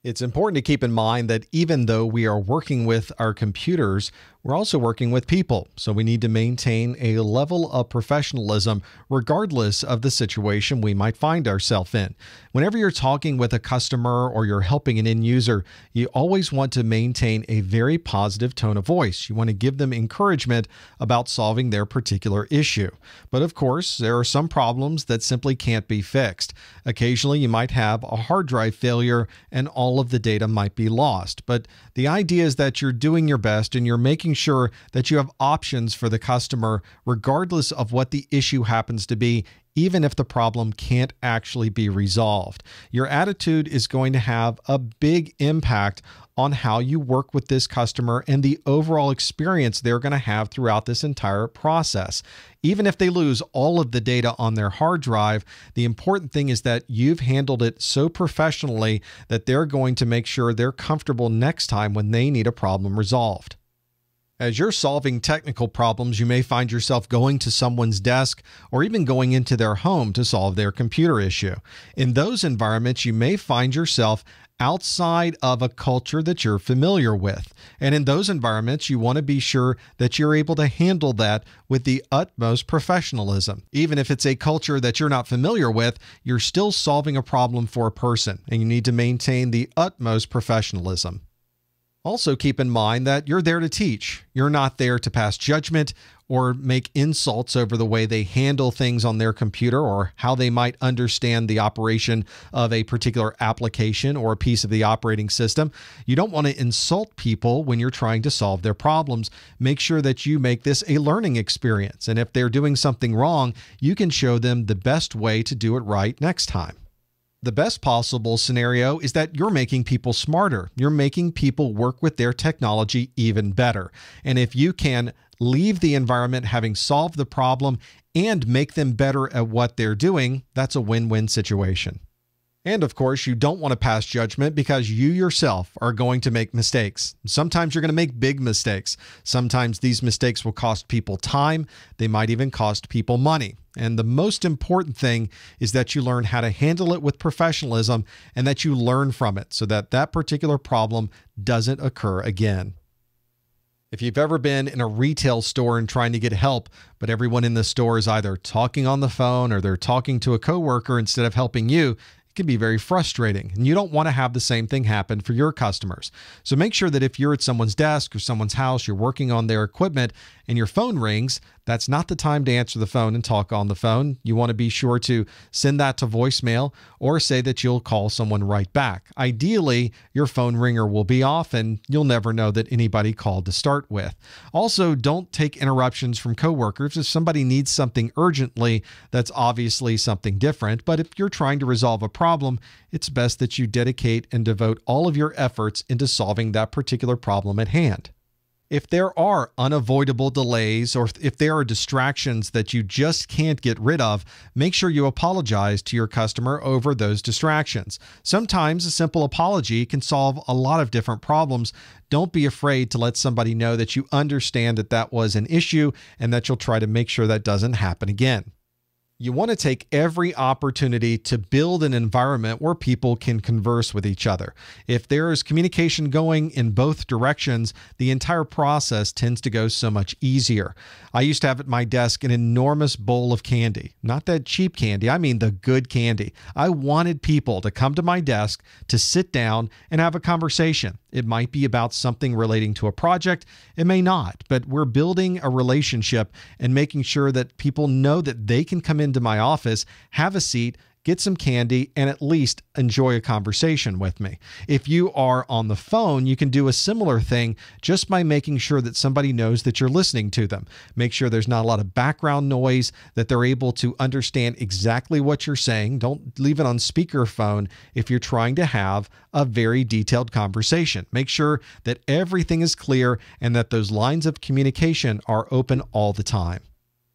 It's important to keep in mind that even though we are working with our computers, we're also working with people. So we need to maintain a level of professionalism regardless of the situation we might find ourselves in. Whenever you're talking with a customer or you're helping an end user, you always want to maintain a very positive tone of voice. You want to give them encouragement about solving their particular issue. But of course, there are some problems that simply can't be fixed. Occasionally, you might have a hard drive failure and all of the data might be lost. But the idea is that you're doing your best and you're making sure that you have options for the customer regardless of what the issue happens to be, even if the problem can't actually be resolved. Your attitude is going to have a big impact on how you work with this customer and the overall experience they're going to have throughout this entire process. Even if they lose all of the data on their hard drive, the important thing is that you've handled it so professionally that they're going to make sure they're comfortable next time when they need a problem resolved. As you're solving technical problems, you may find yourself going to someone's desk or even going into their home to solve their computer issue. In those environments, you may find yourself outside of a culture that you're familiar with. And in those environments, you want to be sure that you're able to handle that with the utmost professionalism. Even if it's a culture that you're not familiar with, you're still solving a problem for a person, and you need to maintain the utmost professionalism. Also keep in mind that you're there to teach. You're not there to pass judgment or make insults over the way they handle things on their computer or how they might understand the operation of a particular application or a piece of the operating system. You don't want to insult people when you're trying to solve their problems. Make sure that you make this a learning experience. And if they're doing something wrong, you can show them the best way to do it right next time. The best possible scenario is that you're making people smarter. You're making people work with their technology even better. And if you can leave the environment having solved the problem and make them better at what they're doing, that's a win-win situation. And of course, you don't want to pass judgment because you yourself are going to make mistakes. Sometimes you're going to make big mistakes. Sometimes these mistakes will cost people time. They might even cost people money. And the most important thing is that you learn how to handle it with professionalism and that you learn from it so that that particular problem doesn't occur again. If you've ever been in a retail store and trying to get help, but everyone in the store is either talking on the phone or they're talking to a coworker instead of helping you, can be very frustrating, and you don't want to have the same thing happen for your customers. So make sure that if you're at someone's desk or someone's house, you're working on their equipment and your phone rings, that's not the time to answer the phone and talk on the phone. You want to be sure to send that to voicemail or say that you'll call someone right back. Ideally, your phone ringer will be off and you'll never know that anybody called to start with. Also, don't take interruptions from coworkers. If somebody needs something urgently, that's obviously something different. But if you're trying to resolve a problem, it's best that you dedicate and devote all of your efforts into solving that particular problem at hand. If there are unavoidable delays or if there are distractions that you just can't get rid of, make sure you apologize to your customer over those distractions. Sometimes a simple apology can solve a lot of different problems. Don't be afraid to let somebody know that you understand that that was an issue and that you'll try to make sure that doesn't happen again. You want to take every opportunity to build an environment where people can converse with each other. If there is communication going in both directions, the entire process tends to go so much easier. I used to have at my desk an enormous bowl of candy. Not that cheap candy, I mean the good candy. I wanted people to come to my desk to sit down and have a conversation. It might be about something relating to a project. It may not, but we're building a relationship and making sure that people know that they can come into my office, have a seat, get some candy, and at least enjoy a conversation with me. If you are on the phone, you can do a similar thing just by making sure that somebody knows that you're listening to them. Make sure there's not a lot of background noise, that they're able to understand exactly what you're saying. Don't leave it on speakerphone if you're trying to have a very detailed conversation. Make sure that everything is clear and that those lines of communication are open all the time.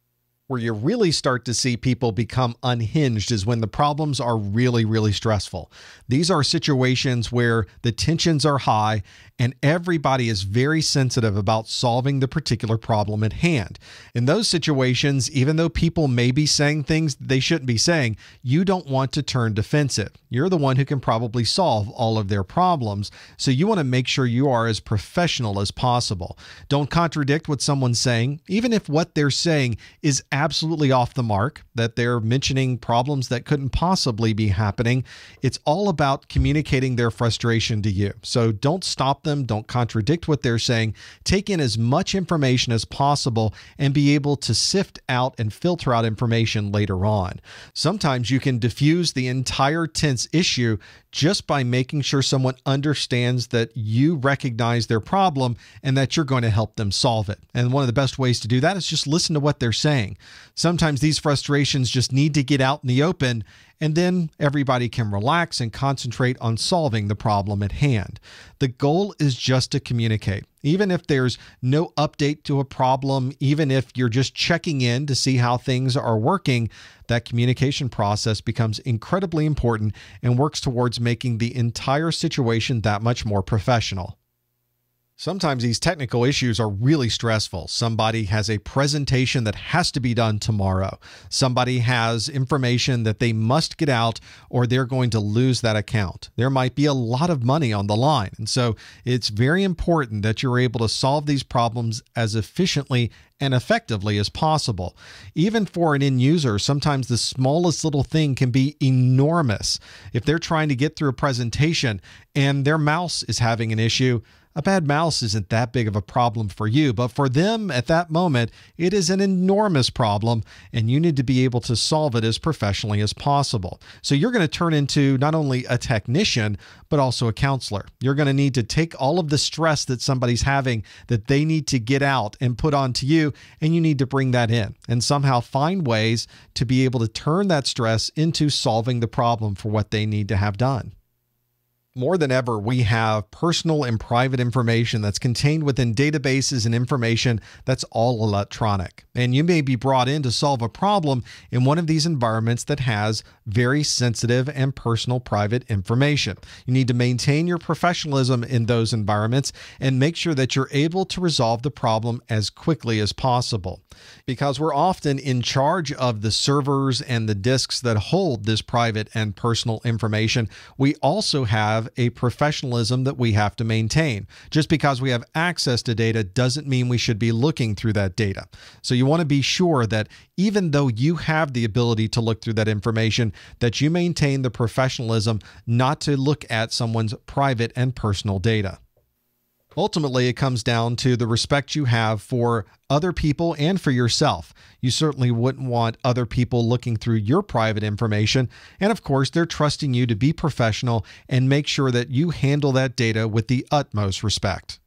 Where you really start to see people become unhinged is when the problems are really, really stressful. These are situations where the tensions are high and everybody is very sensitive about solving the particular problem at hand. In those situations, even though people may be saying things they shouldn't be saying, you don't want to turn defensive. You're the one who can probably solve all of their problems, so you want to make sure you are as professional as possible. Don't contradict what someone's saying, even if what they're saying is absolutely off the mark, that they're mentioning problems that couldn't possibly be happening. It's all about communicating their frustration to you. So don't stop them. Don't contradict what they're saying. Take in as much information as possible and be able to sift out and filter out information later on. Sometimes you can diffuse the entire tense issue just by making sure someone understands that you recognize their problem and that you're going to help them solve it. And one of the best ways to do that is just listen to what they're saying. Sometimes these frustrations just need to get out in the open, and then everybody can relax and concentrate on solving the problem at hand. The goal is just to communicate. Even if there's no update to a problem, even if you're just checking in to see how things are working, that communication process becomes incredibly important and works towards making the entire situation that much more professional. Sometimes these technical issues are really stressful. Somebody has a presentation that has to be done tomorrow. Somebody has information that they must get out or they're going to lose that account. There might be a lot of money on the line. And so it's very important that you're able to solve these problems as efficiently and effectively as possible. Even for an end user, sometimes the smallest little thing can be enormous. If they're trying to get through a presentation and their mouse is having an issue, a bad mouse isn't that big of a problem for you, but for them at that moment, it is an enormous problem, and you need to be able to solve it as professionally as possible. So you're going to turn into not only a technician, but also a counselor. You're going to need to take all of the stress that somebody's having that they need to get out and put onto you, and you need to bring that in and somehow find ways to be able to turn that stress into solving the problem for what they need to have done. More than ever, we have personal and private information that's contained within databases and information that's all electronic. And you may be brought in to solve a problem in one of these environments that has very sensitive and personal private information. You need to maintain your professionalism in those environments and make sure that you're able to resolve the problem as quickly as possible. Because we're often in charge of the servers and the disks that hold this private and personal information, we also have a professionalism that we have to maintain. Just because we have access to data doesn't mean we should be looking through that data. So you want to be sure that even though you have the ability to look through that information, that you maintain the professionalism not to look at someone's private and personal data. Ultimately, it comes down to the respect you have for other people and for yourself. You certainly wouldn't want other people looking through your private information. And of course, they're trusting you to be professional and make sure that you handle that data with the utmost respect.